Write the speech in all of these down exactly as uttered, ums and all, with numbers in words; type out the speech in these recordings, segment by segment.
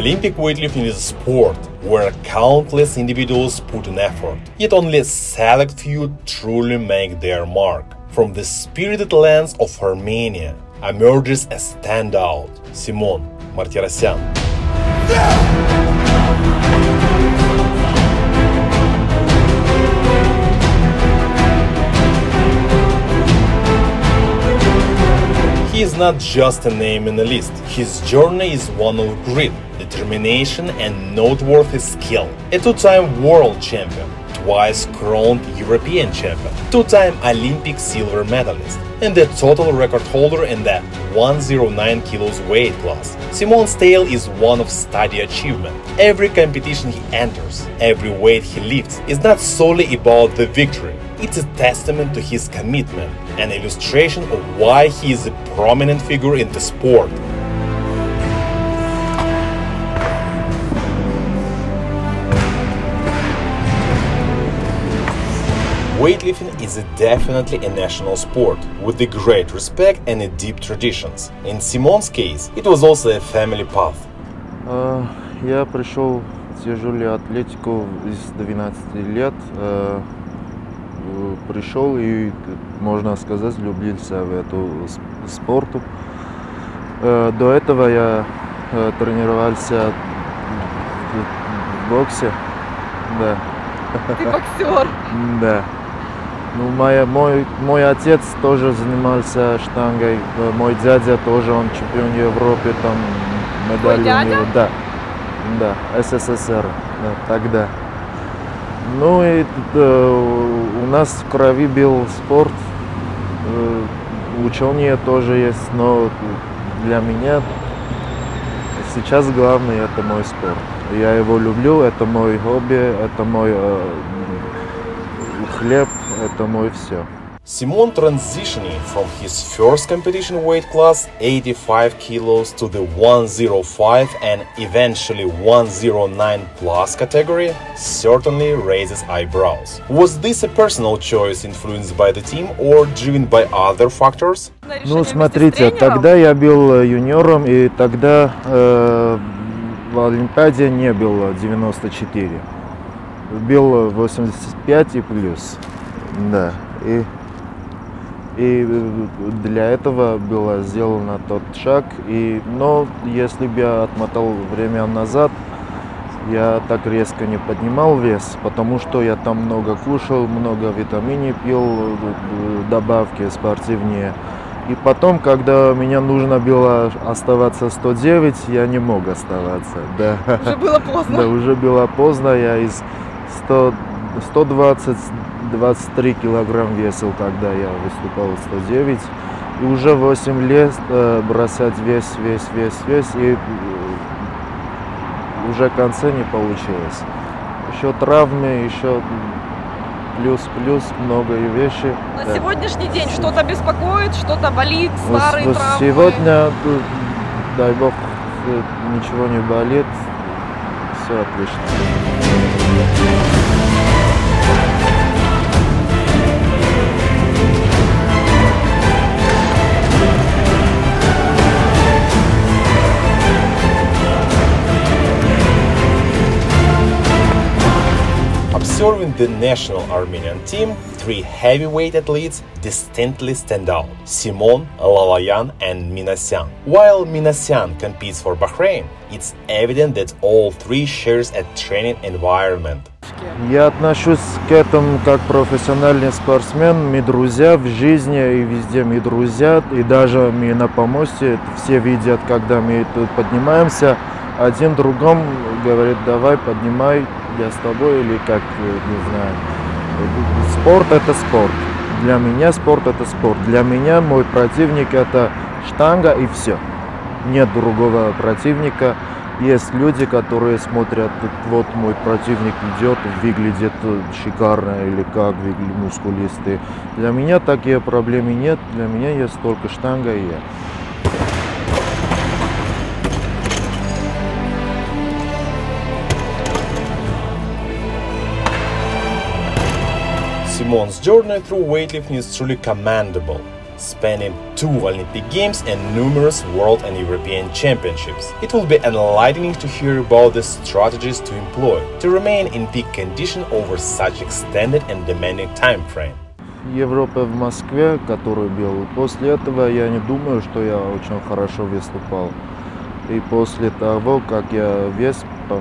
Olympic weightlifting is a sport where countless individuals put in effort, yet only a select few truly make their mark. From the spirited lands of Armenia emerges a standout, Simon Martirosyan. He is not just a name in the list. His journey is one of grit, determination and noteworthy skill. A two-time world champion, twice crowned European champion, two-time Olympic silver medalist, and the total record holder in the one oh nine kilos weight class. Simon's tale is one of steady achievement. Every competition he enters, every weight he lifts is not solely about the victory. It's a testament to his commitment, an illustration of why he is a prominent figure in the sport. Weightlifting is a definitely a national sport, with a great respect and a deep traditions. In Simon's case, it was also a family path. Uh, я пришел в тяжелую атлетику из двенадцати лет. Uh, пришел и, можно сказать, влюбился в эту спорту. Uh, до этого я uh, тренировался в боксе. Да. Ты боксер? Да. Ну, моя, мой, мой отец тоже занимался штангой, мой дядя тоже, он чемпион Европы, там медаль у него. Да, да, СССР, да, тогда. Ну и э, у нас в крови был спорт, э, учение тоже есть, но для меня сейчас главный это мой спорт. Я его люблю, это мой хобби, это мой э, хлеб, это мой все. Simon transitioning from his first competition weight class, eighty-five kilos, to the one oh five and eventually one oh nine plus category certainly raises eyebrows. Was this a personal choice influenced by the team or driven by other factors? Ну, смотрите, тогда я был юниором, и тогда э, в Олимпиаде не было девяносто четыре. Был восемьдесят пять и плюс. Да. И, и для этого было сделано тот шаг. И, но если бы я отмотал время назад, я так резко не поднимал вес, потому что я там много кушал, много витаминов пил, добавки спортивные. И потом, когда мне нужно было оставаться сто девять, я не мог оставаться. Да. Уже было поздно. Да, уже было поздно. Я из сто двадцать — двадцать три килограмм весил, когда я выступал сто девять. И уже восемь лет э, бросать вес, вес, вес, вес. И уже в конце не получилось. Еще травмы, еще плюс-плюс, много вещей. На да. сегодняшний день что-то беспокоит, что-то болит, старые вот, травмы? Сегодня, дай бог, ничего не болит, все отлично. Observing the national Armenian team, three heavyweight athletes distinctly stand out: Simon, Lalayan and Minasyan. While Minasyan competes for Bahrain, it's evident that all three shares a training environment. Я отношусь к этому как профессиональный спортсмен. Мы друзья в жизни и везде мы друзья. И даже мы на помосте все видят, когда мы тут поднимаемся, один другому говорит: давай, поднимай, я с тобой, или как, не знаю. Спорт это спорт. Для меня спорт это спорт. Для меня мой противник это штанга и все. Нет другого противника. Есть люди, которые смотрят, вот мой противник идет, выглядит шикарно или как, выглядит мускулистый. Для меня такие проблемы нет. Для меня есть только штанга и я. Simon's journey through weightlifting is truly commendable. spanning two Olympic Games and numerous World and European Championships. It will be enlightening to hear about the strategies to employ to remain in peak condition over such extended and demanding time frame. Европа в Москве, который бил. После этого я не думаю, что я очень хорошо выступал. И после того, как я вес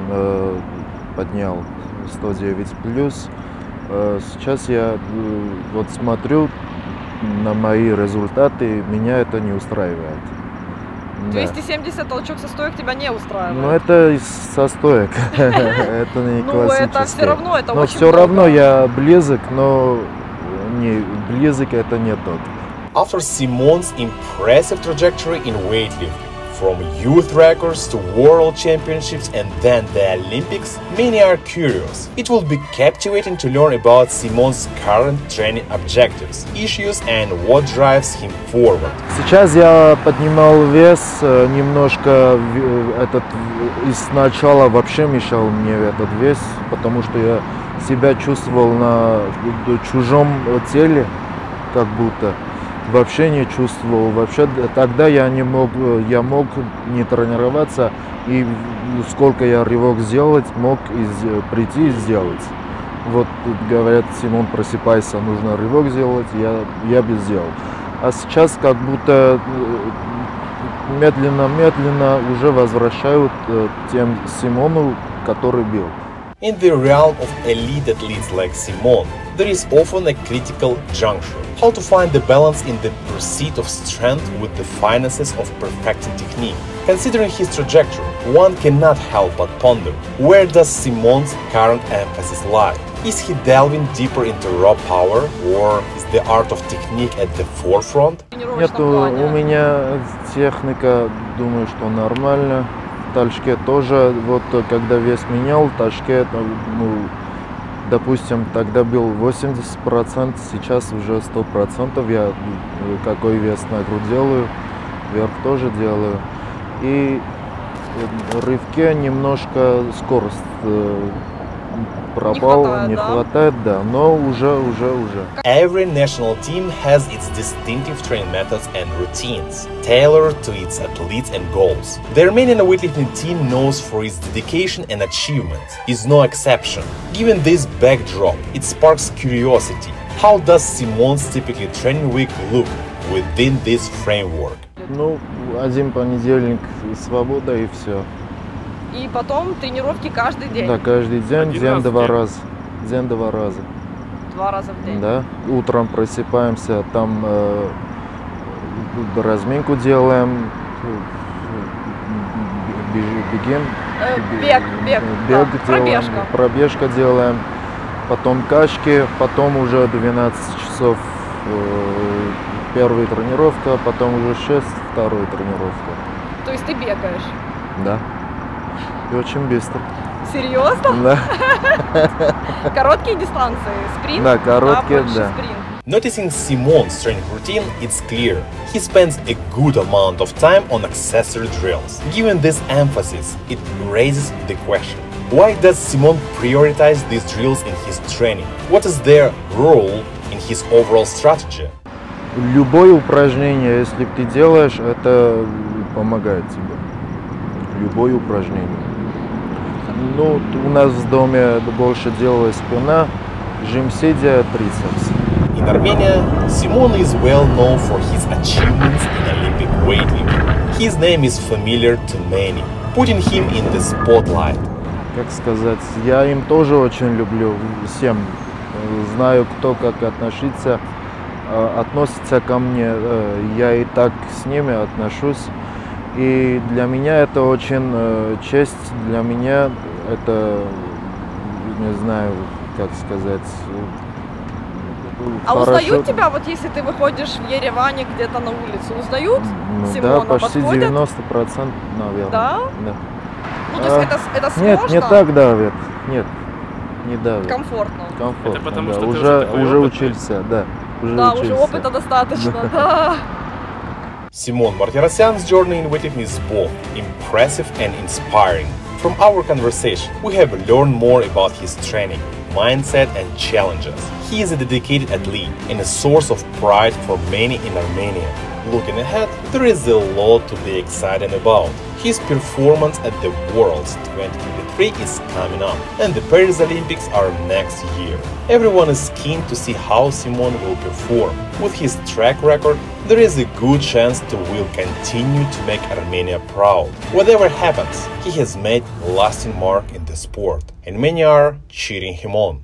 поднял сто девять плюс, сейчас я вот смотрю на мои результаты, меня это не устраивает. двести семьдесят толчок со стоек тебя не устраивает? Ну это со стоек, это не классический. Ну это все равно, это очень много. Но все равно я близок, но не близок это не тот. After Simone's impressive trajectory in weightlifting, from youth records to world championships and then the Olympics, many are curious. It will be captivating to learn about Simone's current training objectives, issues and what drives him forward. Сейчас я поднимал вес немножко, этот изначала вообще мешал мне этот вес, потому что я себя чувствовал на чужом теле, как будто. Вообще не чувствовал, вообще тогда я не мог, я мог не тренироваться, и сколько я рывок сделать, мог из, прийти и сделать. Вот говорят, Симон, просыпайся, нужно рывок сделать, я, я бы сделал. А сейчас как будто медленно-медленно уже возвращают тем Симону, который бил. In the realm of elite athletes like Simone, there is often a critical juncture. How to find the balance in the pursuit of strength with the finances of perfecting technique. Considering his trajectory, one cannot help but ponder, where does Simone's current emphasis lie? Is he delving deeper into raw power, or is the art of technique at the forefront? Нет, у меня техника, думаю, что нормально. В Ташке тоже, вот когда вес менял, в Ташке, ну, допустим, тогда был восемьдесят процентов, сейчас уже сто процентов. Я какой вес на грудь делаю, вверх тоже делаю. И в рывке немножко скорость пропал, не хватает, не да? хватает, да, но уже, уже, уже. Every national team has its distinctive training methods and routines, tailored to its athletes and goals. The Armenian weightlifting team, known for its dedication and achievements, is no exception. Given this backdrop, it sparks curiosity. How does Simone's typically training week look within this framework? Ну, один понедельник свобода и все. И потом тренировки каждый день? Да, каждый день, день-два раза. День-два раза. Два раза в день? Да. Утром просыпаемся, там э, разминку делаем, бегем. Э, бег, бег, бег да, делаем, пробежка. Пробежка делаем, потом качки, потом уже двенадцать часов э, первая тренировка, потом уже шесть вторая тренировка. То есть ты бегаешь? Да. И очень быстро. Серьезно? Да. Короткие дистанции? Спринт? Да, короткие, да. да. Спринт. Noticing Simone's training routine, it's clear he spends a good amount of time on accessory drills. Given this emphasis, it raises the question: why does Simone prioritize these drills in his training? What is their role in his overall strategy? Любое упражнение, если ты делаешь, это помогает тебе. Любое упражнение. Ну, у нас в доме больше делалась спина, жим сидя, трицепс. In Armenia, Simone is well known for his achievements in Olympic weightlifting. His name is familiar to many, putting him in the spotlight. Как сказать, я им тоже очень люблю, всем. Знаю, кто как относится, относится ко мне, я и так с ними отношусь. И для меня это очень честь, для меня это, не знаю, как сказать. А хорошо. узнают тебя, вот если ты выходишь в Ереване где-то на улицу, узнают Ну, Симона, да, почти подходят? девяносто процентов, наверное. Да? Да. Ну, то есть А, это, это сложно? Нет, не так давят. Нет, не давят. Комфортно. Комфортно, Это потому, да. что ты уже, уже такой уже опытный. учился, да. Уже Да, учился. уже опыта достаточно, да. Simone Martirosyan's journey in weightlifting is both impressive and inspiring. From our conversation, we have learned more about his training, mindset and challenges. He is a dedicated athlete and a source of pride for many in Armenia. Looking ahead, there is a lot to be excited about. His performance at the Worlds twenty twenty-three is coming up, and the Paris Olympics are next year. Everyone is keen to see how Simon will perform. With his track record, there is a good chance he will continue to make Armenia proud. Whatever happens, he has made a lasting mark in the sport, and many are cheering him on.